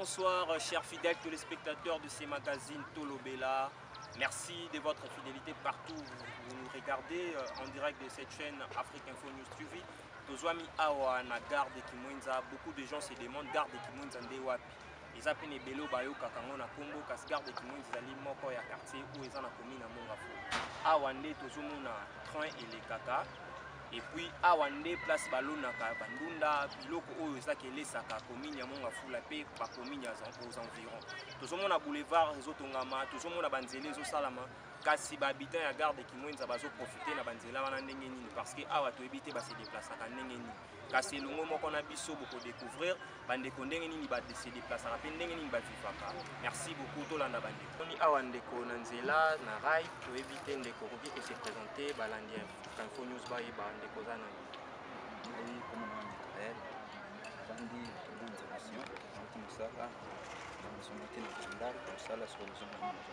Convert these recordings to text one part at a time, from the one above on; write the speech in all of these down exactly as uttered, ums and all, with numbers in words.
bonsoir, chers fidèles téléspectateurs de ces magazines Tolobela. Merci de votre fidélité partout où vous nous regardez euh, en direct de cette chaîne Afrique Info News T V. Tozwami awa na garde Kimwenza, beaucoup de gens se demandent garde Kimwenza nde wapi. Eza pene belo bayo kakango na kombo kasi garde Kimwenza zali moko ya quartier où eza na commune na Mongafo. Awa nde tozomona train et kaka. Et puis awa nde place balonaka bandunda biloko oyo eza kelesaka commune ya Mongafula pe ba commune aux environs. Tozomona boulevard ezotongama, tozomona banzela ezosalama kasi ba habitants ya garde Kimwenza bazo profiter na banzela wana ndenge nini parce que awa toyebi te ba se déplacer ndenge nini. Kasi longo moko na biso boko découvrir bandeko ndenge nini ba se déplacer pe ndenge nini ba vivaka. Merci beaucoup tolanda bandeko. Ni awa ndeko na nzela na rai toyebi te ndeko koki ke se présenter balandi Info News ba yeba ndeko za na ni comme on dit bandi bonne solution on musala on somati na standard pour ça la solution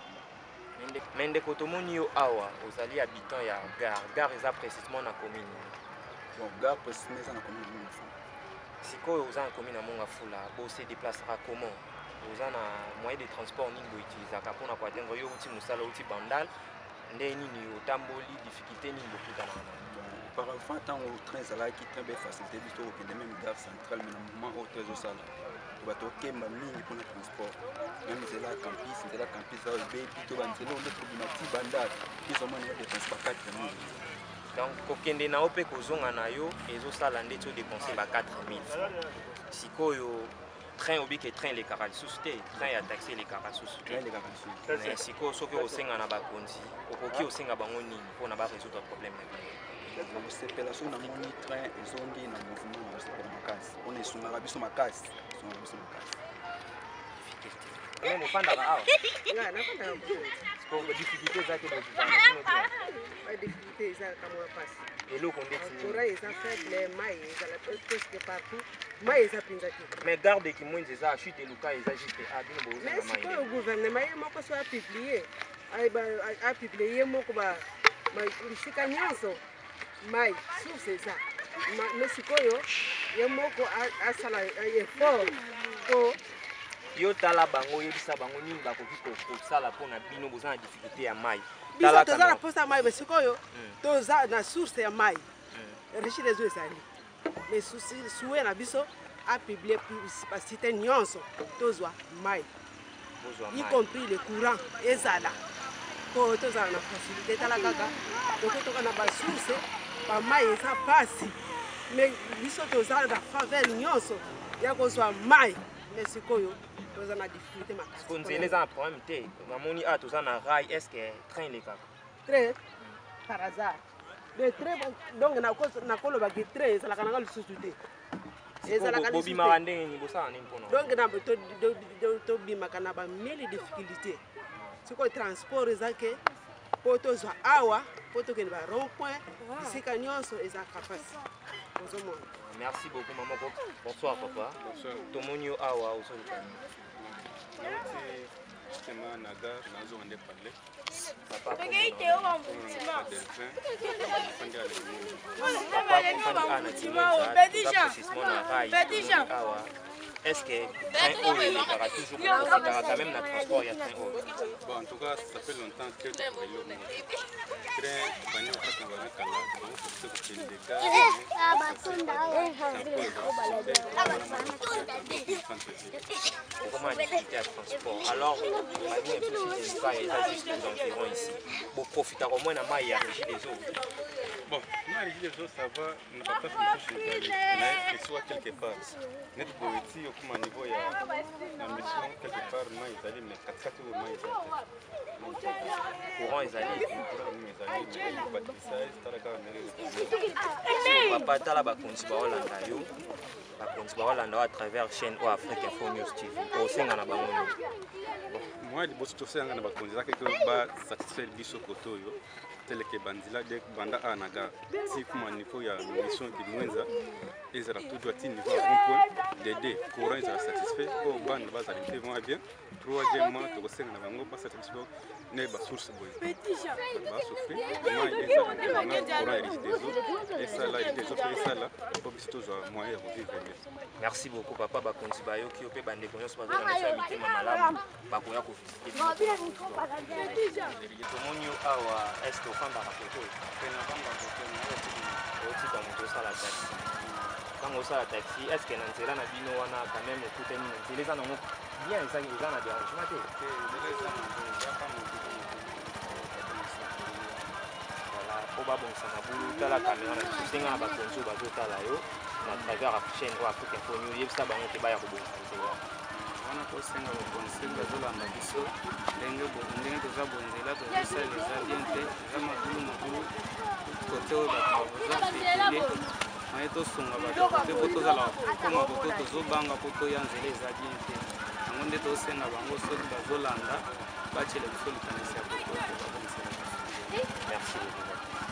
mais ndeko tomoni yo awa ozali habitant ya gare gare eza précisément na commune bon gare précisément eza na commune ya Mongafula sikoyo oza na commune ya Mongafula bo se déplacera comment oza na moyen de transport nini bo utilisaka mpona koatteindre yo uti mosala uti bandal nde nini otamboli difficulté nini bokutana na auparavant tant au train ezalaki train be facilité biso okende même gare centrale mais na moment oyo to ezosala bato okemba mingi mpona transport même nzela ya campus nzela campus oyo ebebi to banzela oyo nde problématique bandal biso mwana ya dépense ba quatre mille donc kokende na yo mpe kozonga na yo ezosala nde ti odepense ba quatre mille sikoyo train obiki train elekaka lisusu te train ya taxi elekaka lisusu te mais sikoyo soki osenga na bakonzi okoki osenga bango nini mpona barésoudre problème na bino kosepela so namoni train ezongi na mouvement na kosepela makasi mpona esungaka biso makasi esungaka biso makasi mofandaka awa difficulté ezaki difficulté ezalaka mwa mpasi eloko ndeti courant eza faible mai ezala presque partout mai eza mpenza te mais garde Kimwenza eza chute eluka eza juste a bino bozanga mai mais sikoyo gouvernement ye moko so apiblie apiblie ye moko bisika nyonso mai source eza mais sikoyo ye moko asala effort po yo tala bango yebisa bango nini bakoki kosala mpona bino boza na difficulté ya mai biso toza na mposa ya mai mais sikoyo toza na source ya mai richide ezo ezali mais suwe na biso apiblie basite nyonso tozwa mai y compris le courant ezala po tozala na facilité tala kaka tokotoka na basource bamai eza pasi mais biso toza na faveur nyonso ya kozwa mai mais sikoyo toza na difficulté makasi nzela eza na problème te bamoni a toza na rai est ce que train elekaka train par hasard le train donc nakolobaki train ezalaka nanga lisusu te bobimaka ndenge nini bosala nini mpona donc tobimaka na bamili difficulté sikoyo transport eza ke po tozwa awa po tokende ba rond point bisika nyonso ezalaka pasi ozomona. Merci beaucoup maman. Bonsoir papa. Bonsoir. Tomoni yo awa osoluka. Nauti justement na gare nazo ande parler. Papa. Papa est-ce que train haut il est toujours il y a quand même un transport il y a train haut. Bon en tout cas ça fait longtemps que le train bani wakati na kala donc c'est que c'est des gars comment difficulté à transport alors bani un peu si pas il y a juste aux environs ici pour profiter au moins na mai ya régie des eaux. Bon moi régie des eaux ça va ne va pas se chez mais que soit quelque part net boiti au comme niveau ya la mission quelque part moi ils allaient mais quatre quatre moi ils allaient courant ils allaient papa tala bakonzi baolanda yo bakonzi baolanda à travers chaîne ou Afrique Info News T V osenga na bango moi liboso tosenga na bakonzi zaka ke ba satisfaire biso koto yo tel que bandila de banda anaga si kuma niveau ya mission qui mwenza ezala tout doit niveau à un point de deux courant est satisfait au bande base à vont bien troisièmement to senga na bango pas satisfait ne ba source boy ba souffrir mais ezala courant est des autres et ça là des autres et ça là pour bisto zo moyen de vivre bien. Merci beaucoup papa bakonzi bayo ki ope bande konyo pas dans la famille mamalamu bakoya ko visiter tomoni awa est au fanda rapoto pena bamba koto oti ba moto sala taxi quand on sala taxi est-ce que nanzela na bino wana quand même écouter ni nzela za nango bien ça ils en a bien dérangement te voilà pour ba bon ça na bulu tala caméra na singa ba konzo ba tala yo na travers la chaîne wa Afrique Info News yebisa bango ke baya ko bon nzela wana ko senga ko konsenga zola na biso ndenge bo ndenge toza bonzela to bisa les aliens za mabulu mabulu côté o ba za fitile mai to sunga ba to ko toza la ko ma ko to zo banga ko to yanzela les aliens ngonde to senga bango so ba zolanda ba chele biso likanisa ko to ba bonzela. Merci beaucoup.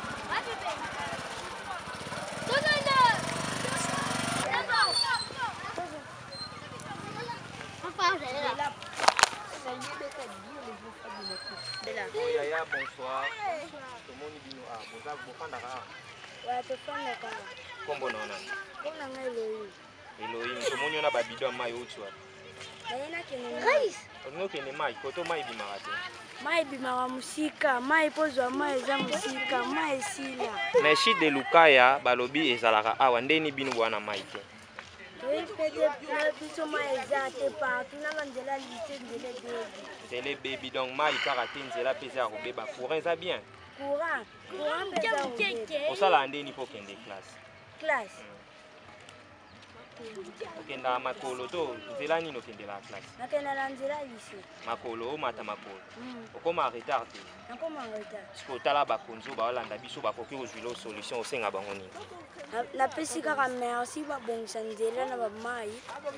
Yaya, bonsoir. Tout le monde dit nous. Ah, vous avez beaucoup de rare. Ouais, tu prends le cas. Comment on a? Comment on a Elohim? Elohim, tout le monde a babido à maille au-dessus. Il y en a qui ne On a qui ne maille, koto maille bimarate. Maille bimara musika, maille pozo maille za musika, maille sila. Mais si de Lukaya, balobi ezalaka awa ndeni binu bwana maille. Oui, peut-être maille za te partout na banzela lycée de baby. C'est les baby donc maille karaté nzela pesa ko beba courant ça bien. Courant, courant pesa. Pour ça la ndeni faut qu'en des classes. Classe. Okenda makolo to nzela nini okende la classe nakenda la nzela lycée makolo o mata makolo okoma retard te nakoma retard siko tala bakonzo ba olanda biso bakoki kozwila solution osenga bango nini napesi kaka merci babongisa nzela na bamai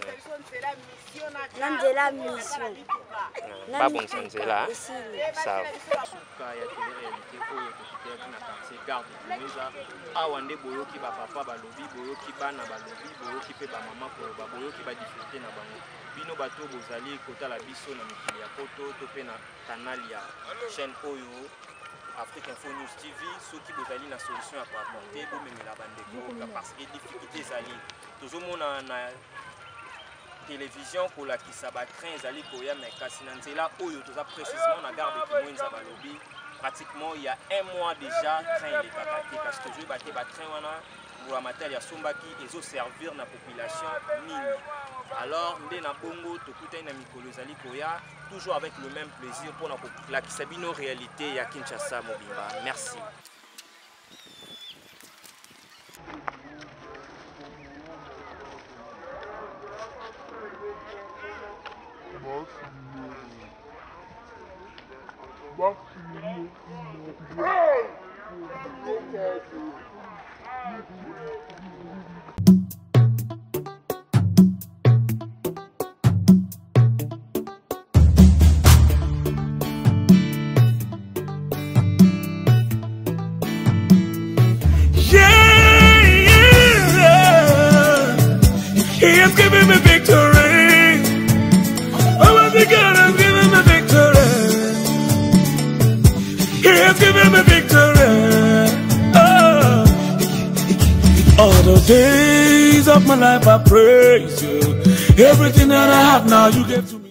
na nzela mission babongisa nzela sawa ya télé-réalité oyo tokutaki na quartier garde Kimeza awa nde boyoki bapapa balobi boyoki bana balobi boyoki mpe bamama koloba boyoki badifficulté na bango bino bato bozali kotala biso na mikili ya poto to mpe na canal ya chaîne oyo Afrique Info News T V soki bozali na solution ya koapporte bomemela bandeko parce que difficulté ezali tozomona na télévision kolakisa batrain ezali koya me kasi na nzela oyo toza précisément na gare de Kimwenza balobi pratiquement il y a un mois déjà train elekaka te kasi tozwi bate batrain wana mbula matali ya sombaki ezoservir na population nini alors nde na bongo tokutani na mikolo ezali koya toujours avec le même plaisir mpona kolakisa bino réalité ya Kinshasa mobimba. Merci. He has given me victory. Almighty God has given me victory. He has given me victory. Oh. All the days of my life I praise you. Everything that I have now you give to me.